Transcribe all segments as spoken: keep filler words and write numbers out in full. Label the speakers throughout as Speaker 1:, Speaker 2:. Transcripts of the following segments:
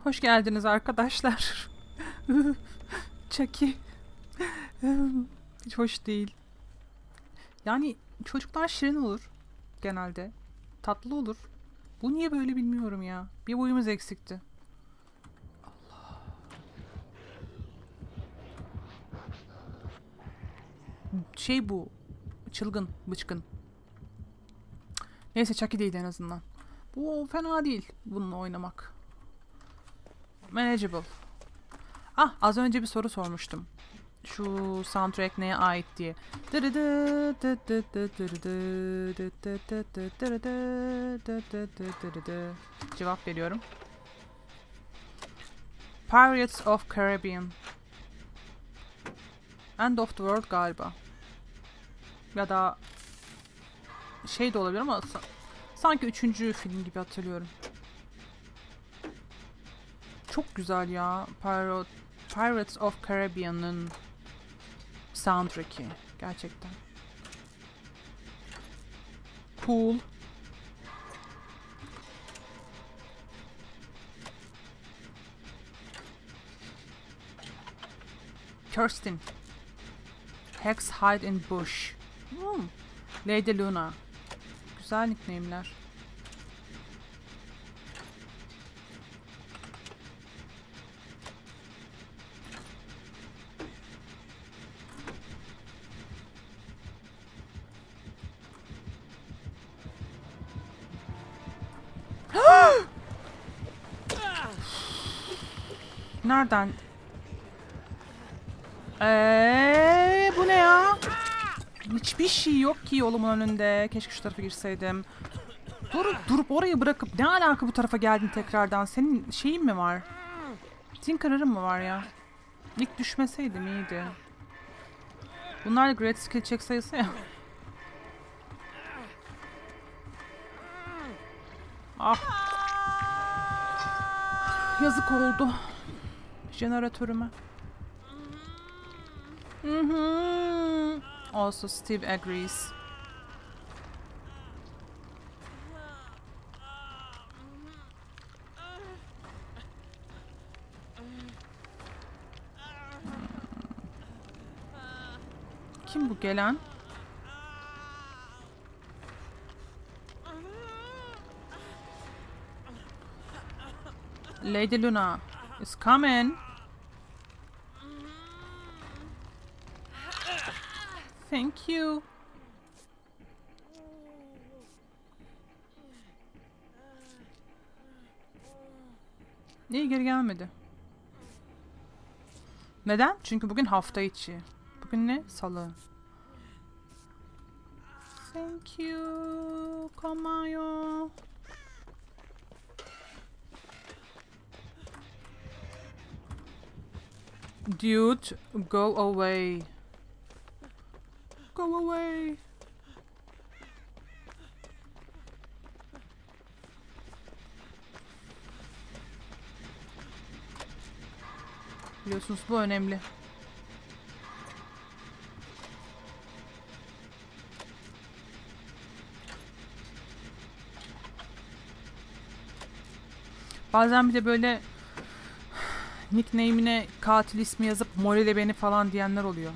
Speaker 1: Hoş geldiniz arkadaşlar. Chucky. Hiç hoş değil. Yani çocuklar şirin olur genelde. Tatlı olur. Bu niye böyle bilmiyorum ya. Bir boyumuz eksikti. Allah. Şey bu. Çılgın, bıçkın. Neyse Chucky değil en azından. Bu fena değil bununla oynamak. Manageable. Ah, az önce bir soru sormuştum. Şu soundtrack neye ait diye. Cevap veriyorum. Pirates of Caribbean. End of the World galiba. Ya da şey de olabilir ama sanki üçüncü film gibi hatırlıyorum. Çok güzel ya. Pirate, Pirates of Caribbean'ın soundtrack'i. Gerçekten. Cool. Kirsten. Hex hide in bush. Hmm. Lady Luna. Güzel nickname'ler. Nereden? Eee bu ne ya? Hiçbir şey yok ki yolumun önünde. Keşke şu tarafa girseydim. Durup durup orayı bırakıp ne alaka bu tarafa geldin tekrardan? Senin şeyin mi var? Tinker'ın mı var ya? İlk düşmeseydim iyiydi. Bunlar da great skill check sayısı ya. Ah. Yazık oldu. Jeneratörüme. Mhm. Also Steve agrees. Kim bu gelen? Lady Luna is coming. Thank you. İyi geri gelmedi. Neden? Çünkü bugün hafta içi. Bugün ne? Salı. Thank you. Kamayo. Dude, go away. Go away. Biliyorsunuz bu önemli. Bazen bir de böyle nickname'ine katil ismi yazıp morale beni falan diyenler oluyor.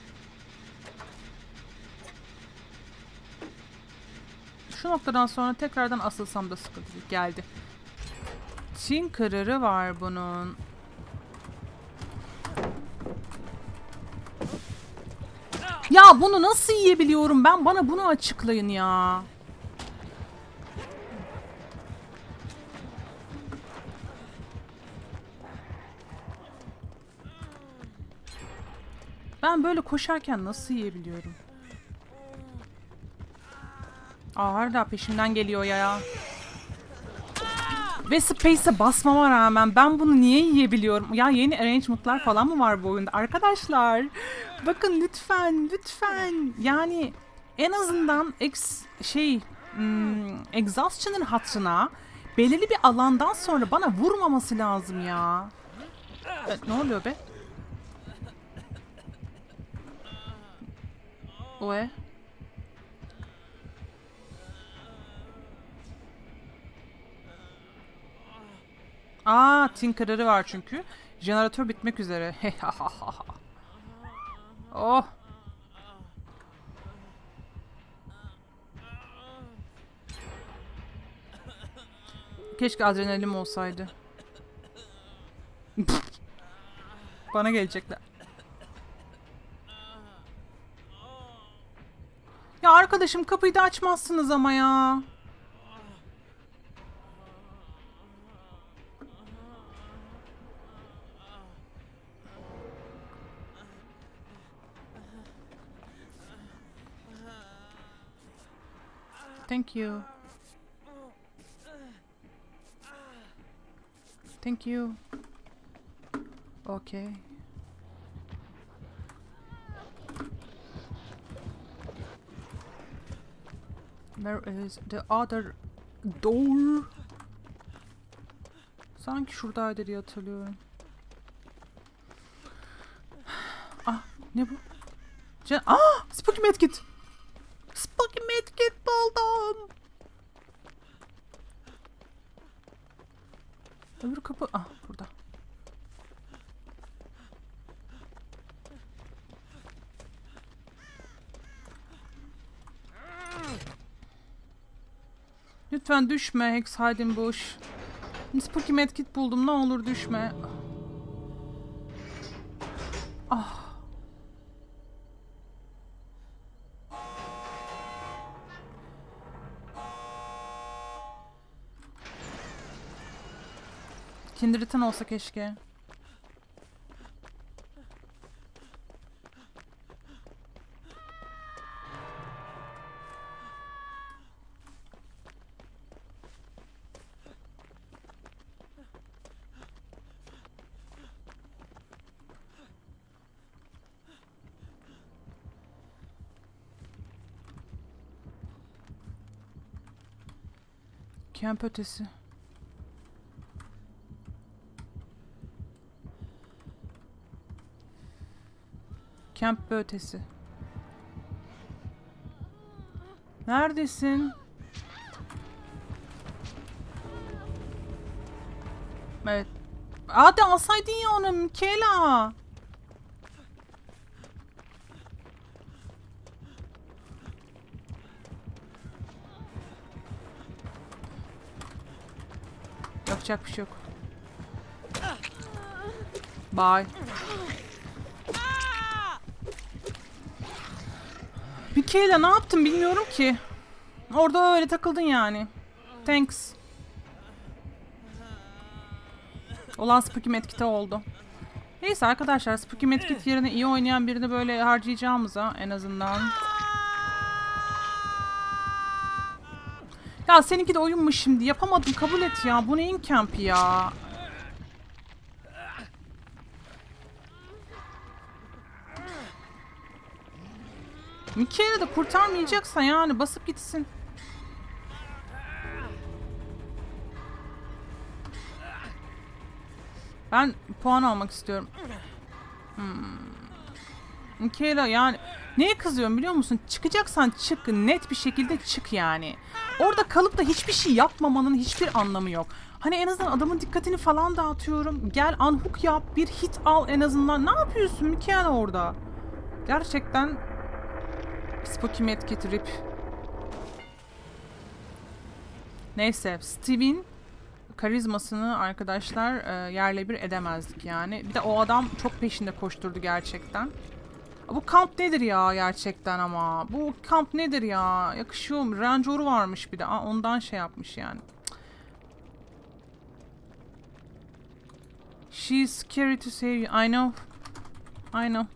Speaker 1: Şu noktadan sonra tekrardan asılsam da sıkıntı geldi. Tinker'ı var bunun. Ya bunu nasıl yiyebiliyorum ben? Bana bunu açıklayın ya. Ben böyle koşarken nasıl yiyebiliyorum? Aa hala peşimden geliyor ya. Ve Space'e basmama rağmen ben bunu niye yiyebiliyorum? Ya yeni arrangement'lar falan mı var bu oyunda? Arkadaşlar bakın lütfen lütfen. Yani en azından ex şey hmm, exhaustion'ın hatırına belirli bir alandan sonra bana vurmaması lazım ya. Evet, ne oluyor be? Oe. Aa, Tinker'ı var çünkü. Jeneratör bitmek üzere. Oh. Keşke adrenalinim olsaydı. Bana gelecekler. Ya arkadaşım, kapıyı da açmazsınız ama ya. Thank you. Thank you. Okay. Where is the other door? Sanki şuradaydı diye hatırlıyorum. Ah, ne bu? Can ah, Spooky Medkit. Spooky Medkit buldum. Öbür kapı ah burada. Lütfen düşme Hex Heidenbush. Spooky Medkit buldum, ne olur düşme. Ah. Kindred'in olsa keşke. Kamp ötesi. Kamp ötesi. Neredesin? Evet. Hadi alsaydın ya onu Michaela. Yapacak bir şey yok. Bye. Michaela ne yaptın bilmiyorum ki. Orada öyle takıldın yani. Thanks. Olan Spooky Medkit'e oldu. Neyse arkadaşlar, Spooky Medkit yerine iyi oynayan birini böyle harcayacağımıza en azından. Ya seninki de oyunmuş şimdi. Yapamadım, kabul et ya. Bu neyin kampi ya? Michaela da kurtarmayacaksa yani basıp gitsin. Ben puan almak istiyorum. Hmm. Michaela yani neye kızıyorum biliyor musun? Çıkacaksan çık, net bir şekilde çık yani. Orada kalıp da hiçbir şey yapmamanın hiçbir anlamı yok. Hani en azından adamın dikkatini falan dağıtıyorum. Gel unhook yap, bir hit al en azından. Ne yapıyorsun Michaela orada? Gerçekten Spooky Medkit rip. Neyse, Steve'in karizmasını arkadaşlar e, yerle bir edemezdik yani. Bir de o adam çok peşinde koşturdu gerçekten. Bu kamp nedir ya gerçekten ama? Bu kamp nedir ya? Yakışıyor mu? Rangeor'u varmış bir de. Aa, ondan şey yapmış yani. She's scary to save you. I know. I know.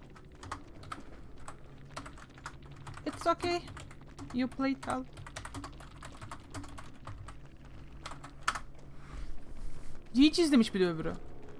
Speaker 1: It's okay. You played well. G G demiş bir de öbürü.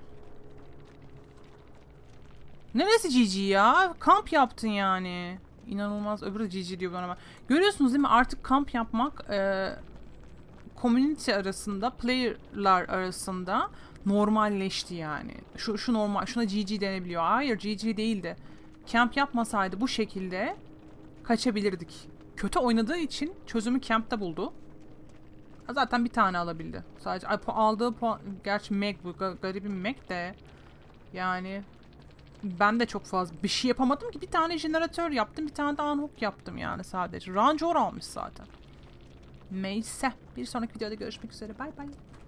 Speaker 1: Neresi G G ya? Kamp yaptın yani. İnanılmaz. Öbürü de G G diyor bana bak. Görüyorsunuz değil mi? Artık kamp yapmak e, community arasında, player'lar arasında normalleşti yani. Şu, şu normal. Şuna G G denebiliyor. Hayır, G G değildi. Kamp yapmasaydı bu şekilde kaçabilirdik. Kötü oynadığı için çözümü camp'te buldu. Zaten bir tane alabildi. Sadece ay, pu- aldığı puan... Gerçi Meg bu. ga- Garibim Meg de. Yani... Ben de çok fazla bir şey yapamadım ki. Bir tane jeneratör yaptım. Bir tane de unhook yaptım yani sadece. Rancor almış zaten. Neyse. Bir sonraki videoda görüşmek üzere. Bay bay.